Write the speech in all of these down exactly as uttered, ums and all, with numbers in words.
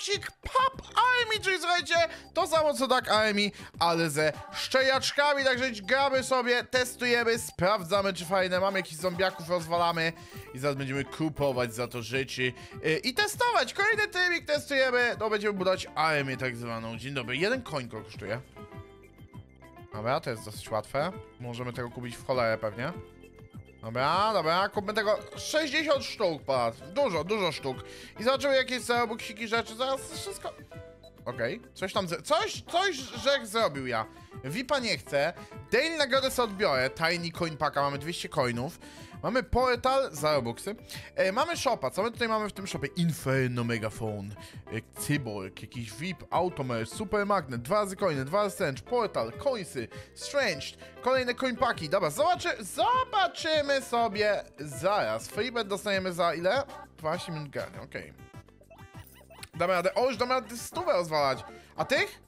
Bacik Pop Army, czyli słuchajcie, to samo co Duck Army, ale ze szczeniaczkami, także gramy sobie, testujemy, sprawdzamy czy fajne, mamy jakichś zombiaków, rozwalamy i zaraz będziemy kupować za to rzeczy yy, i testować. Kolejny trybik testujemy, no będziemy budować armię tak zwaną. Dzień dobry, jeden koń kosztuje. Dobra, to jest dosyć łatwe, możemy tego kupić w cholerę pewnie. Dobra, dobra, kupmy tego sześćdziesiąt sztuk, patrz, dużo, dużo sztuk. I zobaczymy jakieś zarobuksiki rzeczy, zaraz wszystko... Okej, okay. coś tam, coś, coś rzek zrobił ja. V I P-a nie chcę, daily nagrodę sobie odbiorę, tiny coin packa, mamy dwieście coinów. Mamy portal, zarobuksy. E, mamy shopa, co my tutaj mamy w tym shopie? Inferno Megafon, e, Cyborg, jakiś V I P, Automer, Super Magnet, dwa razy coiny, dwa razy strange, portal, coinsy, strange, kolejne coin packi. Dobra, zobaczy, zobaczymy sobie zaraz. Freebet dostajemy za ile? dwanaście minut grania, okej. Okay. Damy radę, o już damy radę stówę rozwalać. A tych?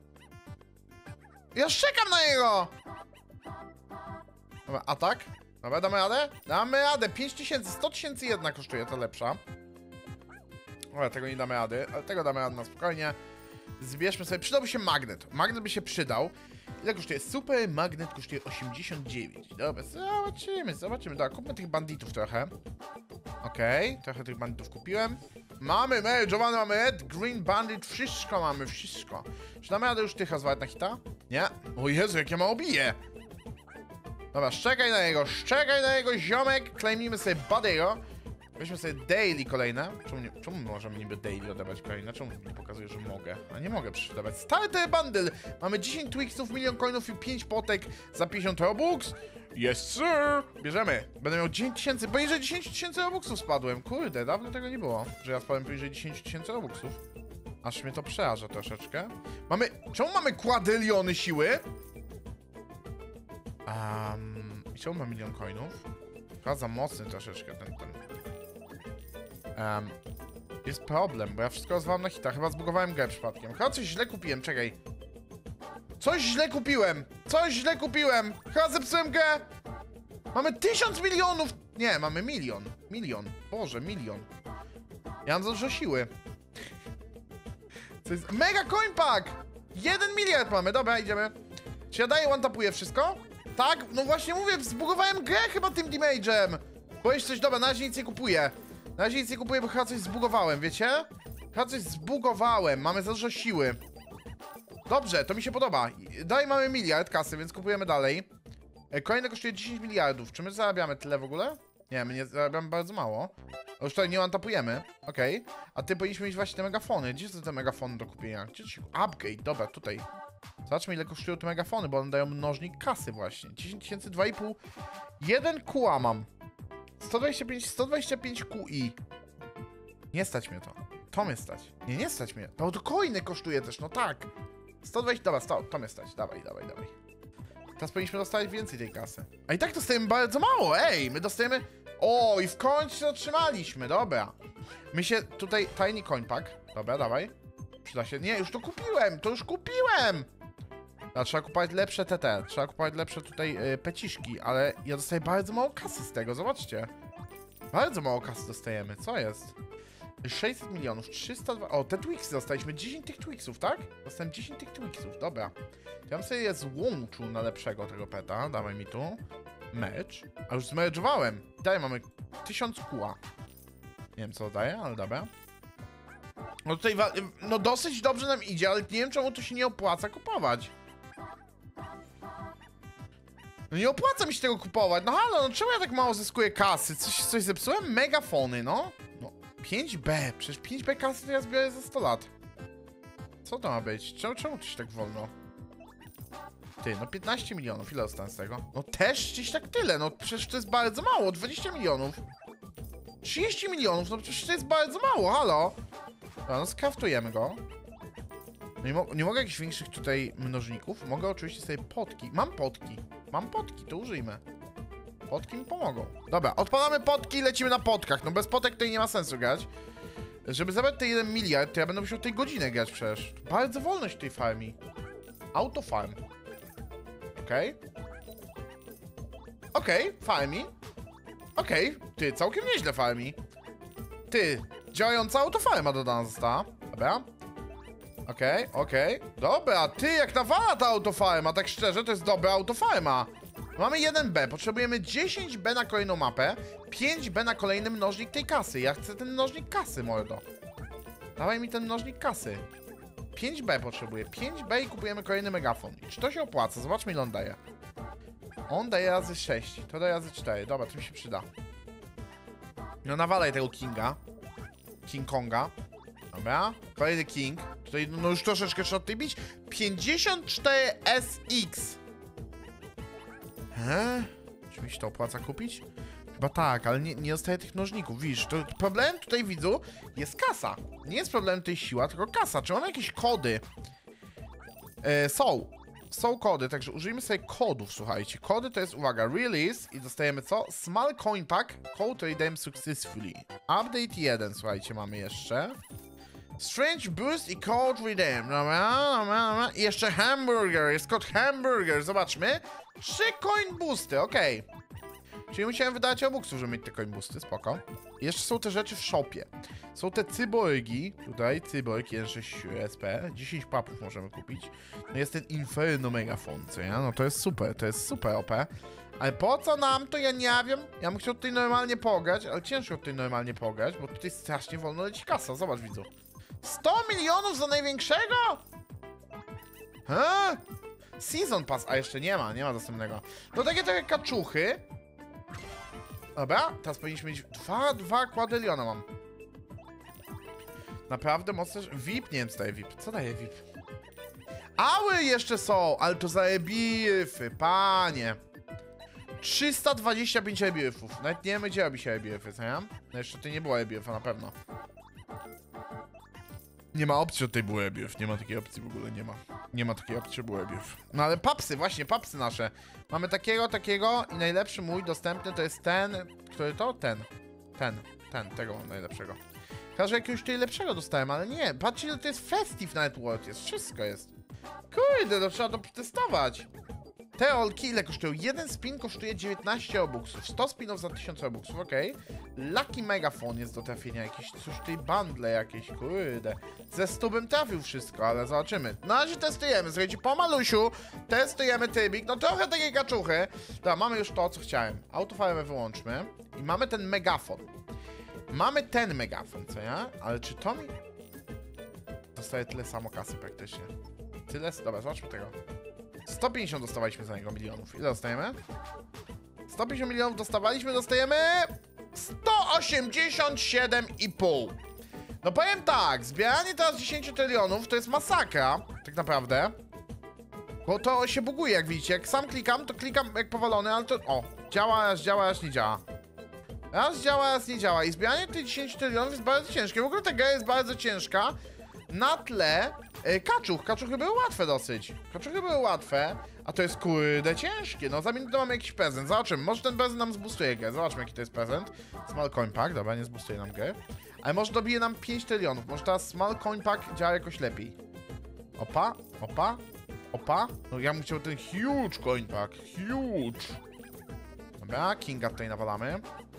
Ja czekam na niego! Dobra, atak. Dobra, damy radę? Damy radę, pięć tysięcy, sto tysięcy jedna kosztuje, to lepsza. Dobra, tego nie damy rady, ale tego damy radę na spokojnie. Zbierzmy sobie, przydałby się magnet. Magnet by się przydał. Ile kosztuje? Super magnet kosztuje osiemdziesiąt dziewięć. Dobra, zobaczymy, zobaczymy. Dobra, kupmy tych banditów trochę. Okej, okay, trochę tych banditów kupiłem. Mamy merge'owane, mamy red, green bandit, wszystko mamy, wszystko. Czy damy radę już tych rozwalać na hita? Nie? O Jezu, jak ja mało biję. Dobra, szczekaj na niego, szczekaj na niego, ziomek. Claimimy sobie Buddy'ego. Weźmy sobie daily kolejne. Czemu, nie, czemu możemy niby daily oddawać kolejne? Czemu mi pokazuje, że mogę? A nie mogę przedawać. Starter bundle! Mamy dziesięć twixów, milion coinów i pięć potek za pięćdziesiąt robux. Yes, sir! Bierzemy. Będę miał dziesięć tysięcy. Poniżej dziesięć tysięcy robuxów spadłem. Kurde, dawno tego nie było, że ja spadłem poniżej dziesięć tysięcy robuxów. Aż mnie to przeraża troszeczkę. Mamy... Czemu mamy kwadryliony siły? Um, I czemu ma milion coinów? Chyba za mocny troszeczkę ten... ten. Um, jest problem, bo ja wszystko rozwalam na hita. Chyba zbugowałem grę przypadkiem. Chyba coś źle kupiłem, czekaj. Coś źle kupiłem! Coś źle kupiłem! Chyba zepsułem grę! Mamy tysiąc milionów! Nie, mamy milion. Milion. Boże, milion. Ja mam za dużo siły. Co jest... Mega coin pack! Jeden miliard mamy, dobra, idziemy. Czy ja daję one-tapuję wszystko? Tak? No właśnie mówię, zbugowałem grę chyba tym damage'em. Bo jeszcze coś, dobra, na razie nic nie kupuję. Na razie nic nie kupuję, bo chyba coś zbugowałem, wiecie? Chyba coś zbugowałem, mamy za dużo siły. Dobrze, to mi się podoba. Dalej mamy miliard kasy, więc kupujemy dalej. Kolejne kosztuje dziesięć miliardów. Czy my zarabiamy tyle w ogóle? Nie, my nie zarabiamy bardzo mało. O, już tutaj nie one-tapujemy. Okej. Okay. A ty powinniśmy mieć właśnie te megafony. Gdzie są te megafony do kupienia? Gdzie ci... Upgrade, dobra, tutaj. Zobaczmy, ile kosztują te megafony, bo one dają mnożnik kasy właśnie. dziesięć tysięcy, dwa i pół. jeden Q A mam. sto dwadzieścia pięć, sto dwadzieścia pięć Q I. Nie stać mnie to. To mnie stać. Nie, nie stać mnie. To, to coiny kosztuje też, no tak. sto dwadzieścia, dobra, sto, to mnie stać. Dawaj, dawaj, dawaj. Teraz powinniśmy dostać więcej tej kasy. A i tak dostajemy bardzo mało, ej! My dostajemy... O, i w końcu się otrzymaliśmy, dobra. My się tutaj... Tiny coin pack. Dobra, dawaj. Przyda się... Nie, już to kupiłem, to już kupiłem! A, trzeba kupować lepsze T T. Trzeba kupować lepsze tutaj yy, peciszki, ale ja dostaję bardzo mało kasy z tego, zobaczcie. Bardzo mało kasy dostajemy, co jest? sześćset milionów, trzysta dwa... O, te Twixy dostaliśmy, dziesięć tych Twixów, tak? Dostałem dziesięć tych Twixów, dobra. Ja bym sobie je złączył na lepszego tego peta, dawaj mi tu. Mecz. A już zmerdżowałem. Dalej mamy tysiąc Q A. Nie wiem co daje, ale dobra. No tutaj, no dosyć dobrze nam idzie, ale nie wiem czemu tu się nie opłaca kupować. No nie opłaca mi się tego kupować, no halo, no czemu ja tak mało zyskuję kasy? Coś, coś zepsułem? Megafony, no. No, pięć B, przecież pięć B kasy to ja zbiorę za sto lat. Co to ma być? Czemu, czemu to się tak wolno? Ty, no piętnaście milionów, ile dostanę z tego? No też gdzieś tak tyle, no przecież to jest bardzo mało, dwadzieścia milionów. trzydzieści milionów, no przecież to jest bardzo mało, halo. No, no skraftujemy go. No nie, mo nie mogę jakichś większych tutaj mnożników. Mogę oczywiście sobie potki. Mam potki. Mam potki, to użyjmy. Potki mi pomogą. Dobra, odpalamy potki i lecimy na potkach. No bez potek tutaj nie ma sensu grać. Żeby zabrać ten jeden miliard, to ja będę musiał tej godzinę grać przecież. Bardzo wolno się tej farmi. Autofarm. Okej. Okay. Okej, okay, farmi. Okej, okay. Ty, całkiem nieźle farmi. Ty, działająca autofarma dodana została. Dobra. Okej, okay, okej. Okay. Dobra, ty jak nawala ta autofarma, tak szczerze, to jest dobra autofarma. Mamy jeden B, potrzebujemy dziesięć B na kolejną mapę, pięć B na kolejny mnożnik tej kasy. Ja chcę ten mnożnik kasy, mordo. Dawaj mi ten mnożnik kasy. pięć B potrzebuję, pięć B i kupujemy kolejny megafon. I czy to się opłaca? Zobaczmy, ile on daje. On daje razy sześć, to daje razy cztery. Dobra, to mi się przyda. No nawalaj tego Kinga. King Konga. Dobra, kolejny King. Tutaj no już troszeczkę trzeba tutaj bić. pięćdziesiąt cztery S X. He? Czy mi się to opłaca kupić? Chyba tak, ale nie, nie dostaję tych nożników. Widzisz, to problem tutaj, widzu, jest kasa. Nie jest problem tutaj siła, tylko kasa. Czy mamy jakieś kody? E, są. Są kody, także użyjmy sobie kodów, słuchajcie. Kody to jest, uwaga, release i dostajemy co? Small coin pack, code redeem successfully. Update jeden, słuchajcie, mamy jeszcze. Strange boost i code redeem. Dobra, dobra, dobra. I jeszcze hamburger, jest kod hamburger, zobaczmy. Trzy coin boosty, okej. Okay. Czyli musiałem wydać obuksów, żeby mieć te coin boosty, spoko. I jeszcze są te rzeczy w shopie. Są te cyborgi, tutaj cyborg jeden sześć S P, dziesięć papów możemy kupić. No jest ten Inferno Megafon, co ja? No to jest super, to jest super O P. Ale po co nam to, ja nie wiem. Ja bym chciał tutaj normalnie pograć, ale ciężko tutaj normalnie pograć, bo tutaj strasznie wolno leci kasa, zobacz, widzu. sto milionów za największego? He? Season Pass, a jeszcze nie ma, nie ma dostępnego. No takie trochę kaczuchy. Dobra, teraz powinniśmy mieć dwa, dwa kwadryliona mam. Naprawdę mocno. V I P? Nie wiem, co daje V I P. Co daje V I P? Ały jeszcze są, ale to za ebify, panie. trzysta dwadzieścia pięć ebifów. Nawet nie wiemy, gdzie robi się ebify, co ja? No jeszcze tutaj nie było ebifa, na pewno. Nie ma opcji, że tutaj był ebif. Nie ma takiej opcji w ogóle, nie ma. Nie ma takiej opcji, że był ebif. No ale papsy, właśnie, papsy nasze. Mamy takiego, takiego i najlepszy mój dostępny to jest ten, który to? Ten. Ten, ten, tego mam najlepszego. Chyba, że jakiegoś tutaj lepszego dostałem, ale nie. Patrzcie, ile to jest Festive Network, jest, wszystko jest. Kurde, to trzeba to przetestować. Te olki ile kosztują? Jeden spin kosztuje dziewiętnaście obuksów. sto spinów za tysiąc obuksów, okej. Okay. Lucky Megafon jest do trafienia jakieś. Cóż tutaj bundle jakieś, kurde. Ze stu bym trafił wszystko, ale zobaczymy. Na razie testujemy, słuchajcie, po malusiu testujemy trybik. No trochę takiej kaczuchy. Dobra, mamy już to, co chciałem. Autofarmę wyłączmy. I mamy ten megafon. Mamy ten megafon, co ja? Ale czy to mi... Dostaje tyle samo kasy praktycznie. Tyle... Dobra, zobaczmy tego. sto pięćdziesiąt dostawaliśmy za niego milionów. Ile dostajemy? sto pięćdziesiąt milionów dostawaliśmy, dostajemy... sto osiemdziesiąt siedem i pół. No powiem tak, zbieranie teraz dziesięć trylionów to jest masakra, tak naprawdę. Bo to się buguje, jak widzicie. Jak sam klikam, to klikam jak powalony, ale to... O, działa, raz działa, raz nie działa. Raz działa, raz nie działa. I zbieranie tych dziesięć trylionów jest bardzo ciężkie. W ogóle ta gra jest bardzo ciężka. Na tle e, kaczuch. Kaczuchy były łatwe dosyć. Kaczuchy były łatwe, a to jest kurde ciężkie. No za minutę mamy jakiś prezent. Zobaczymy. Może ten prezent nam zboostuje grę. Zobaczmy, jaki to jest prezent. Small Coin Pack. Dobra, nie zboostuje nam grę. Ale może dobije nam pięć trylionów. Może teraz Small Coin Pack działa jakoś lepiej. Opa, opa, opa. No ja bym chciał ten huge coin pack. Huge. Dobra, Kinga tutaj nawalamy.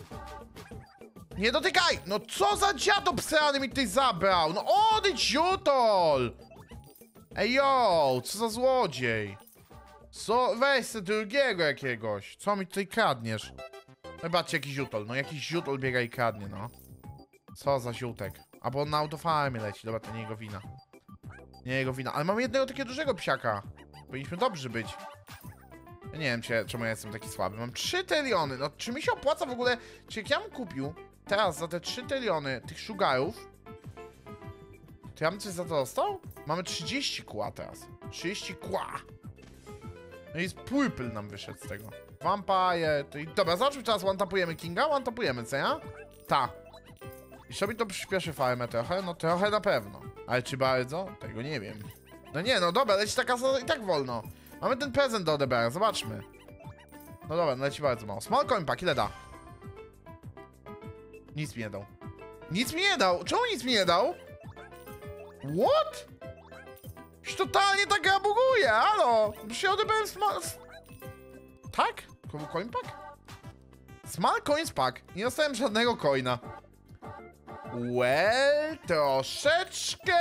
Nie dotykaj! No co za dziad obsrany mi tutaj zabrał! No odejdź, jutol! Ej, yo, co za złodziej! Co? Weź se drugiego jakiegoś. Co mi tutaj kradniesz? Zobaczcie, jakiś jutol. No jakiś jutol biega i kradnie, no. Co za ziutek. Albo on na autofarmie leci. Dobra, to nie jego wina. Nie jego wina. Ale mamy jednego takiego dużego psiaka. Powinniśmy dobrzy być. Ja nie wiem, czemu ja jestem taki słaby. Mam trzy tryliony. No, czy mi się opłaca w ogóle... Czy jak ja bym kupił teraz za te trzy tryliony tych sugarów, to ja bym coś za to dostał? Mamy trzydzieści kła teraz. trzydzieści kła. No i purple nam wyszedł z tego. Vampire... To i... Dobra, zobaczmy teraz, one-tapujemy Kinga? One-tapujemy, co ja? Ta. I sobie to przyspieszy farmę trochę? No trochę na pewno. Ale czy bardzo? Tego nie wiem. No nie, no dobra, leci ta kasa i tak wolno. Mamy ten prezent do odebrania, zobaczmy. No dobra, no leci bardzo mało. Small coin pack, ile da? Nic mi nie dał. Nic mi nie dał! Czemu nic mi nie dał? What? Już totalnie ta gra buguje, halo! Już ja odebrałem small... Tak? Coin pack? Small coins pack. Nie dostałem żadnego coina. Well, troszeczkę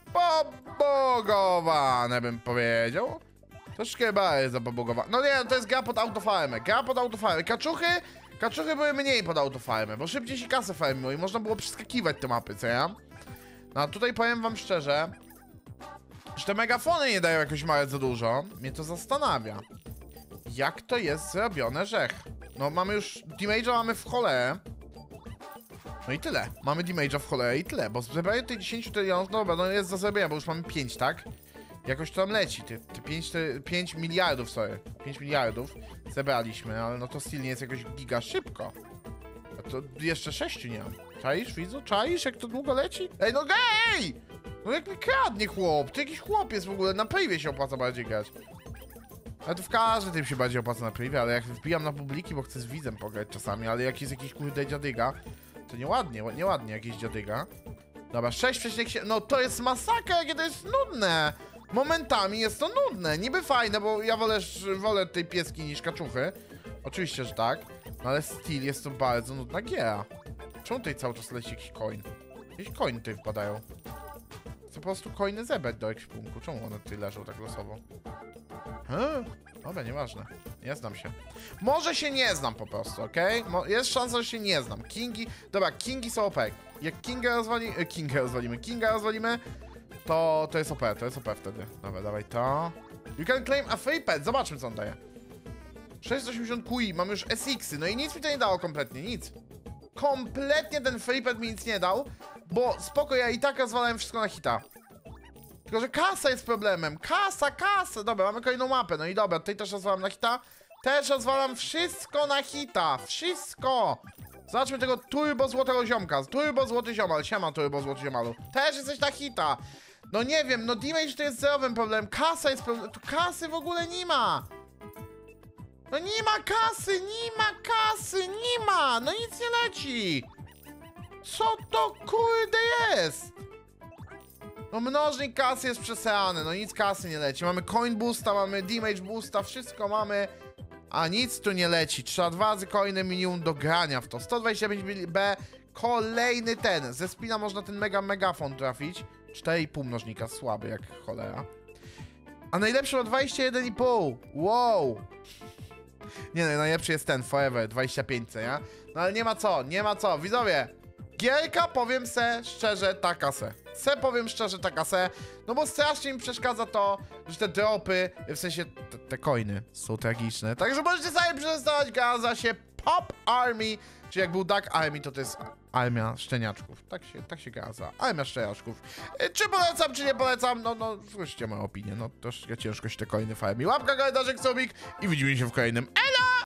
pobogowane bym powiedział. Troszkę bardzo pobogowane. No nie, to jest gra pod autofarmę. Gra pod autofarmę. Kaczuchy, kaczuchy były mniej pod autofarmę, bo szybciej się kasę farmiło i można było przeskakiwać te mapy, co ja? No a tutaj powiem wam szczerze, że te megafony nie dają jakoś bardzo dużo. Mnie to zastanawia. Jak to jest zrobione, że... No mamy już... Damage'a mamy w cholerę. No i tyle. Mamy damage'a w cholerę i tyle, bo zebranie tych dziesięć trylionów, no dobra, no jest do zrobienia, bo już mamy pięć, tak? Jakoś to tam leci, te, te pięć, te pięć miliardów, sorry. pięć miliardów zebraliśmy, ale no to still nie jest jakoś giga szybko. A to jeszcze sześciu nie mam. Czaisz, widzu? Czaisz, jak to długo leci? Ej, no gej! No jak mi kradnie chłop, to jakiś chłopiec w ogóle, na privie się opłaca bardziej grać. Ale to w każdym tym się bardziej opłaca na privie, ale jak wbijam na publiki, bo chcę z widzem pograć czasami, ale jak jest jakiś kurde dziadyga, to nieładnie, nieładnie jakiś dziadyga. Dobra, sześć przecinek siedem, no to jest masakra, jakie to jest nudne. Momentami jest to nudne, niby fajne, bo ja wolę, wolę tej pieski niż kaczuchy. Oczywiście, że tak, no ale still jest to bardzo nudna giera. Czemu tutaj cały czas leci jakiś coin? Jakieś coiny tutaj wpadają. Chcę po prostu coiny zebrać do ekwipunku. Czemu one tutaj leżą tak losowo? Hmm? Dobra, nieważne. Nie znam się. Może się nie znam po prostu, okej? Okay? Jest szansa, że się nie znam. Kingi... Dobra, Kingi są O P. Jak Kinga rozwali... E, Kinga rozwalimy. Kinga rozwalimy, to... to jest O P. To jest O P wtedy. Dobra, dawaj to. You can claim a free pet. Zobaczmy, co on daje. sześćset osiemdziesiąt Q I. Mam już S X-y. No i nic mi to nie dało kompletnie. Nic. Kompletnie ten free pet mi nic nie dał, bo spoko, ja i tak rozwalałem wszystko na hita. Tylko, że kasa jest problemem. Kasa, kasa. Dobra, mamy kolejną mapę. No i dobra, tutaj też rozwalam na hita. Też rozwalam wszystko na hita. Wszystko. Zobaczmy tego turbo złotego ziomka. Turbo złoty ziomal. Siema, turbo złoty ziomalu. Też jesteś na hita. No nie wiem, no damage to jest zerowym problemem. Kasa jest problemem. Tu kasy w ogóle nie ma. No nie ma kasy, nie ma kasy, nie ma. No nic nie leci. Co to kurde jest? No mnożnik kasy jest przesrany, no nic kasy nie leci. Mamy coin boosta, mamy damage boosta, wszystko mamy, a nic tu nie leci. Trzeba dwa razy coiny minimum do grania w to. sto dwadzieścia pięć B, kolejny ten. Ze spina można ten mega megafon trafić. cztery i pół mnożnika, słaby jak cholera. A najlepszy ma dwadzieścia jeden i pół. Wow. Nie no, najlepszy jest ten, Forever, dwadzieścia pięć, ja? No ale nie ma co, nie ma co, widzowie. Gierka, powiem se szczerze, taka se. Se powiem szczerze, taka se. No bo strasznie mi przeszkadza to, że te dropy, w sensie te, te coiny są tragiczne. Także możecie sobie przetestować, gadza się Pop Army. Czy jak był Duck Army, to to jest armia szczeniaczków. Tak się, tak się gadza. Armia szczeniaczków. Czy polecam, czy nie polecam? No, no, słyszycie moją opinię. No, troszkę ciężko się te coiny farmi. Łapka, komentarzyk, subik i widzimy się w kolejnym